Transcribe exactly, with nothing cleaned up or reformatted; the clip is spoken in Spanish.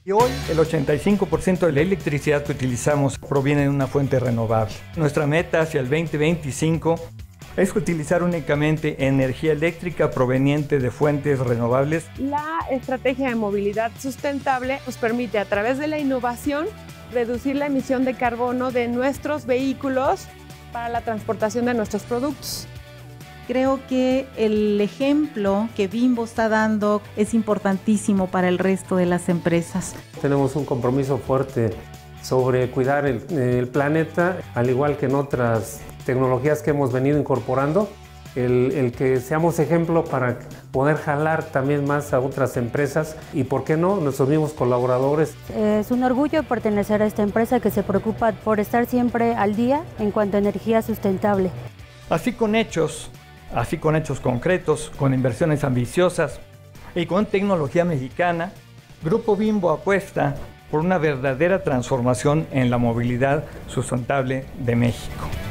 Y hoy el ochenta y cinco por ciento de la electricidad que utilizamos proviene de una fuente renovable. Nuestra meta hacia el veinte veinticinco es utilizar únicamente energía eléctrica proveniente de fuentes renovables. La estrategia de movilidad sustentable nos permite, a través de la innovación, reducir la emisión de carbono de nuestros vehículos para la transportación de nuestros productos. Creo que el ejemplo que Bimbo está dando es importantísimo para el resto de las empresas. Tenemos un compromiso fuerte sobre cuidar el, el planeta, al igual que en otras tecnologías que hemos venido incorporando, el, el que seamos ejemplo para poder jalar también más a otras empresas y, ¿por qué no?, nuestros mismos colaboradores. Es un orgullo pertenecer a esta empresa que se preocupa por estar siempre al día en cuanto a energía sustentable. Así con hechos, así con hechos concretos, con inversiones ambiciosas y con tecnología mexicana, Grupo Bimbo apuesta por una verdadera transformación en la movilidad sustentable de México.